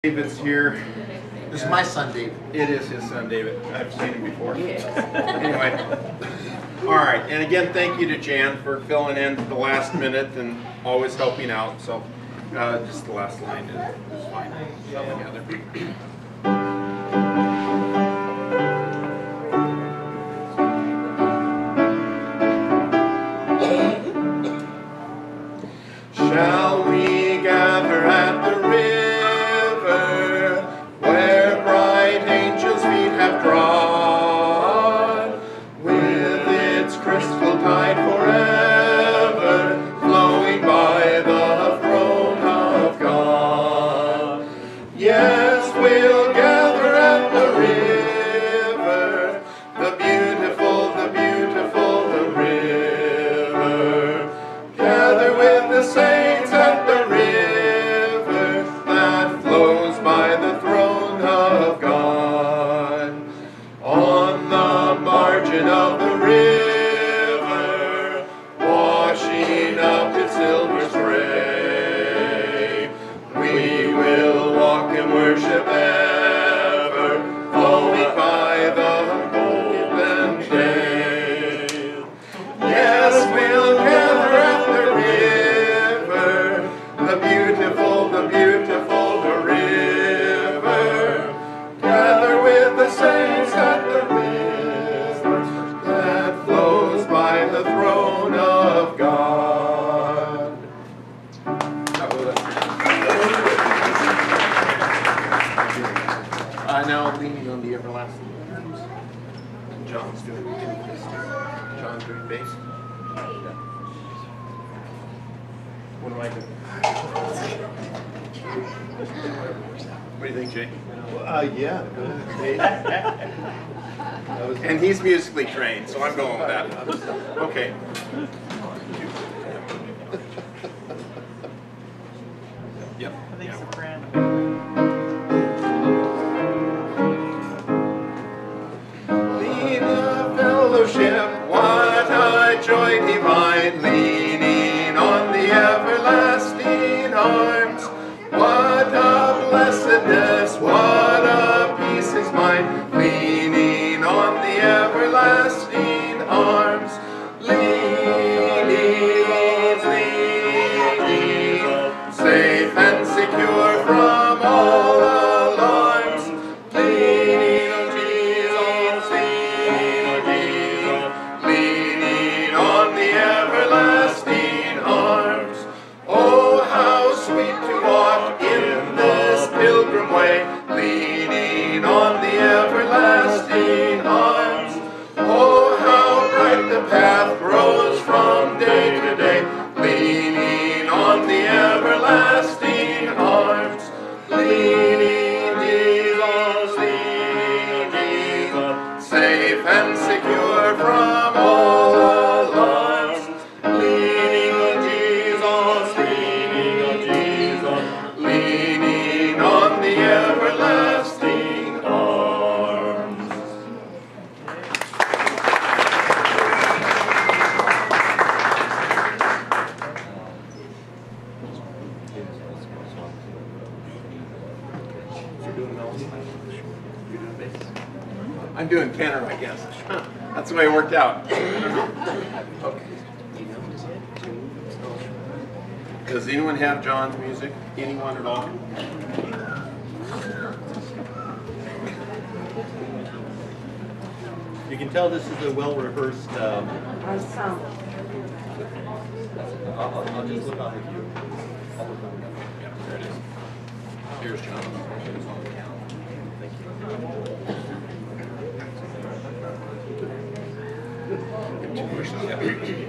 David's here. This is my son, David. It is his son, David. I've seen him before. Anyway. All right. And again, thank you to Jan for filling in at the last minute and always helping out. So just the last line is fine. Together. Shall we gather at the river where bright angels' feet have trod, with its crystal tide forever flowing by the throne of God? Yes, we'll gather at the river, the beautiful, the river. Gather with the saints at the river that flows by the throne of God. On the margin of the river, washing up its silver spray, we will walk and worship ever, flowing by the golden day. Yes, we'll gather at the river, the beautiful, the river. Gather with the saints at the river that flows by the throne of God. Now leaning on the everlasting arms. John's doing bass. John's doing bass. What am I doing? What do you think, Jay? Yeah, good. And he's musically trained, so I'm going with that. Okay. Yep. I think soprano. Lean a fellowship, what a joy divine, leaning on the everlasting arms. What a blessedness, what a peace is mine, leaning on the everlasting arms. Leaning, safe and secure from all alarms. Leaning, leaning on the everlasting arms. Oh, how sweet to walk in this pilgrim way, leaning on the everlasting arms. Oh, how bright the path grows from day to day, leaning on the everlasting arms. Leaning, Jesus, leaning, safe and secure from all alarms. Leaning, Jesus, leaning on the everlasting arms. You're doing melody? You're doing bass? I'm doing tenor, I guess. That's the way it worked out. Okay. Does anyone have John's music? Anyone at all? You can tell this is a well-rehearsed. Ensemble. I'll just look on the view. I'll look on the view. Yeah, there it is. Here's John. Thank Two verses, yeah.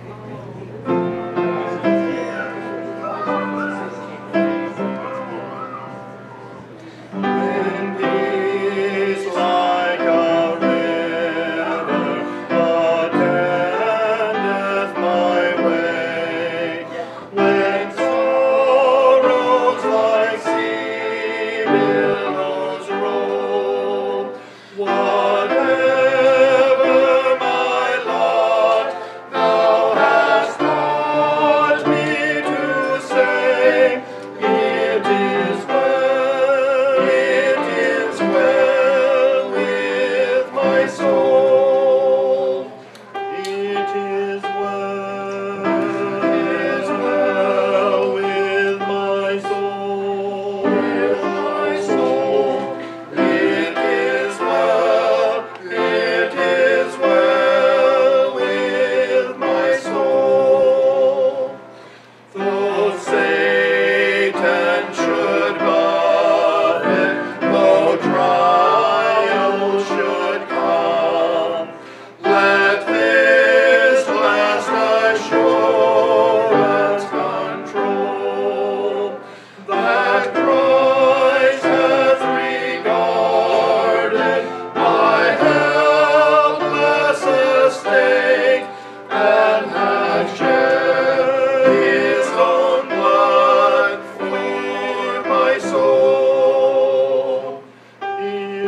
Wind is like a river, attendeth my way. When sorrows like sea billows roll, whatever my lot, thou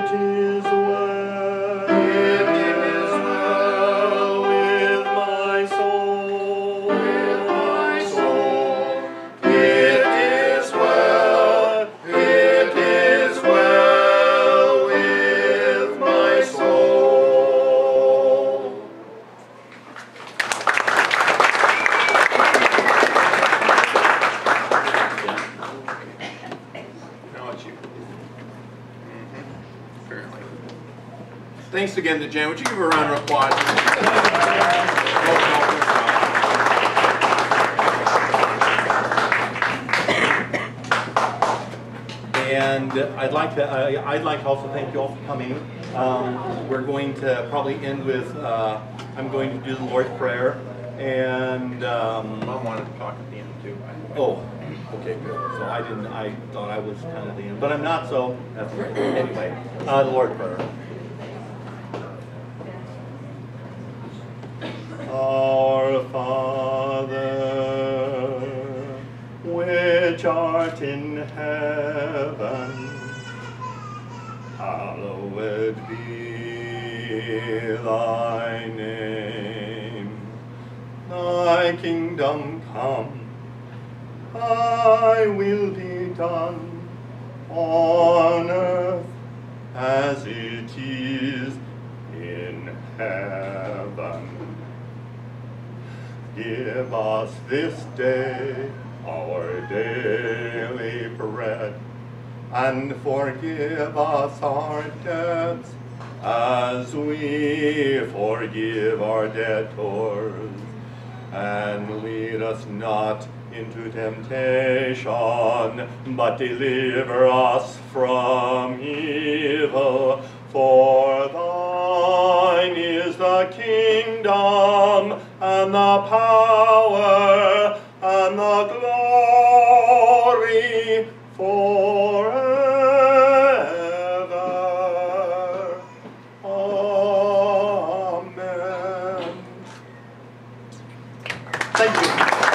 is well. It is well With my soul. with my soul. It is well. It is well with my soul. Now it's you. Apparently. Thanks again to Jan. Would you give her a round of applause? And I'd like to also thank you all for coming. We're going to probably end with I'm going to do the Lord's Prayer, and Mom wanted to talk at the end too. oh, okay, good. So I thought I was kind of the end, but I'm not. So that's great. Anyway, the Lord's Prayer. Our Father, which art in heaven, hallowed be thy name. Thy kingdom come, thy will be done, on earth as it is in heaven. Give us this day our daily bread, and forgive us our debts as we forgive our debtors. And lead us not into temptation, but deliver us from evil. For thine is the kingdom, and the power, and the glory forever. Amen. Thank you.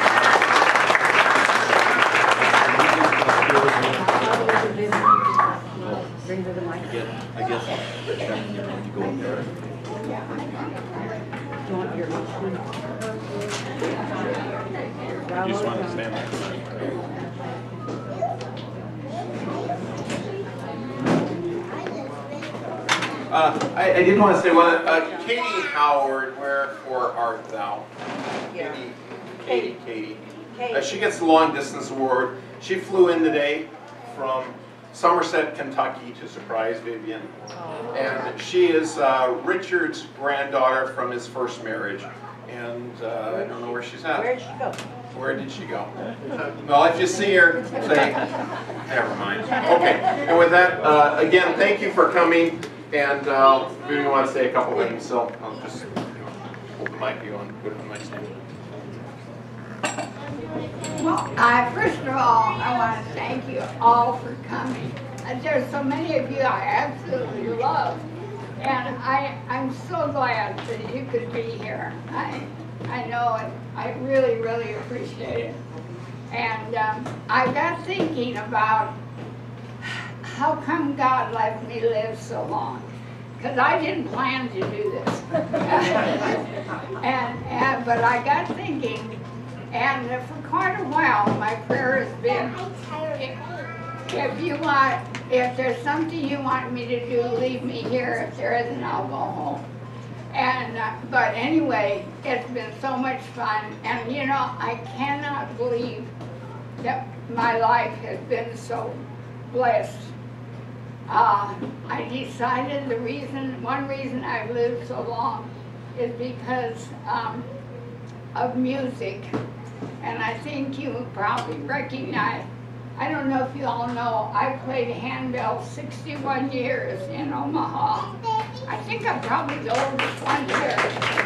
I guess you go up there. You just want to stand there. I did want to say one. Katie Howard, wherefore art thou? Katie. She gets the long distance award. She flew in today from Somerset, Kentucky to surprise Vivian. And she is Richard's granddaughter from his first marriage. And I don't know where she's at. Where did she go? Where did she go? Well, if you see her, say, never mind. Okay, and with that, again, thank you for coming. And we want to say a couple things, so I'll just hold the mic you on, put it on my stand. Well, first of all, I want to thank you all for coming. There's so many of you I absolutely love, and I'm so glad that you could be here. I know it. I really, really appreciate it. And I got thinking about how come God let me live so long? Because I didn't plan to do this. But I got thinking, and for quite a while, my prayer has been, if there's something you want me to do, leave me here. If there isn't, I'll go home. And but anyway, it's been so much fun, and you know, I cannot believe that my life has been so blessed. I decided one reason I've lived so long is because of music. And I think you probably recognize, I don't know if you all know, I played handbell 61 years in Omaha. I think I'm probably the oldest one here.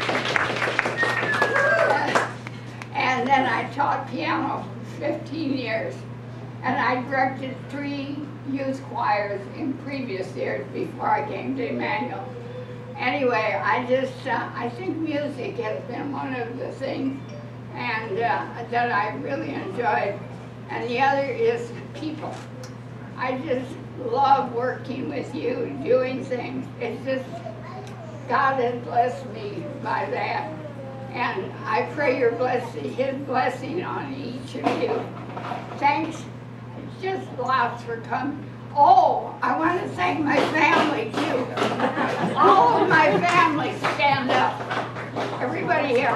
And then I taught piano for 15 years. And I directed 3 youth choirs in previous years before I came to Emmanuel. Anyway, I think music has been one of the things that I really enjoyed. And the other is people. love working with you, doing things. It's just, God has blessed me by that. And I pray your blessing, His blessing on each of you. Thanks, just lots for coming. Oh, I want to thank my family too. All of my family stand up. Everybody here.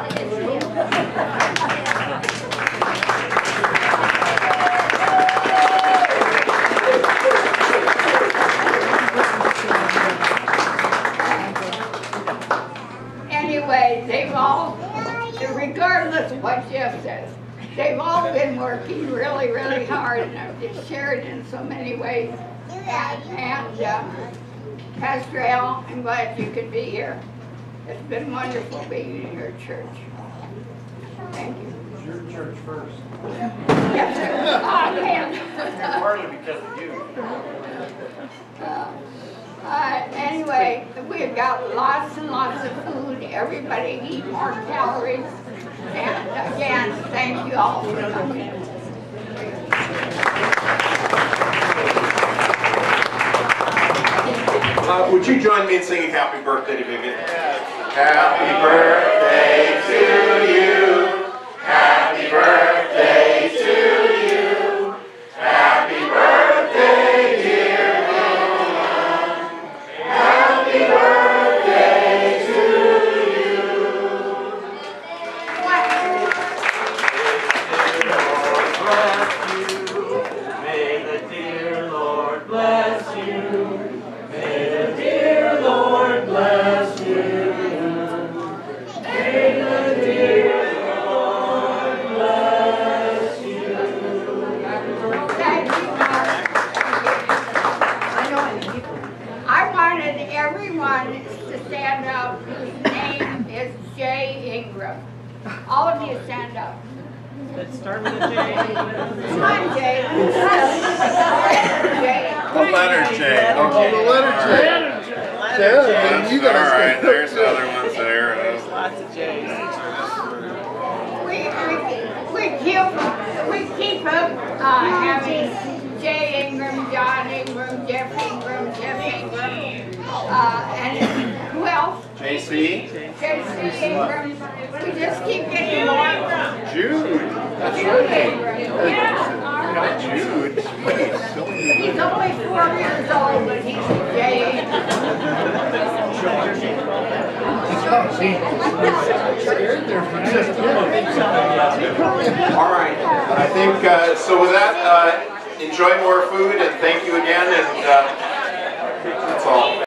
Anyway, they've all, regardless of what Jeff says, they've all been working really, really hard, and it's shared in so many ways. And Pastor Al, I'm glad you could be here. It's been wonderful being in your church. Thank you. It's your church first. Yes, sir. Amen. Partly because of you. Anyway, we've got lots and lots of food. Everybody eat more calories. And again, thank you all for coming. Would you join me in singing Happy Birthday to Vivian? Happy birthday to you. Happy birthday to you. Happy birthday, dear Mom. Happy birthday to you. May the dear Lord bless you. May the dear Lord bless you. May the dear Lord bless you. Thank you, Mark. I wanted everyone to stand up whose name is Jay Ingram. All of you stand up. Let's start with a J. Come on, Jay. Jay. The letter J. Oh, the letter J. Yeah, you gotta All right, stand. there's the other ones there. Lots of J's. We keep having Jay Ingram, John Ingram, Jeff Ingram, and who else? JC. JC Ingram. We just keep getting more. Jude. Jude Ingram. Yeah. Jude. He's only 4 years old, but he's a Jay Ingram. All right. I think, so with that, enjoy more food and thank you again. And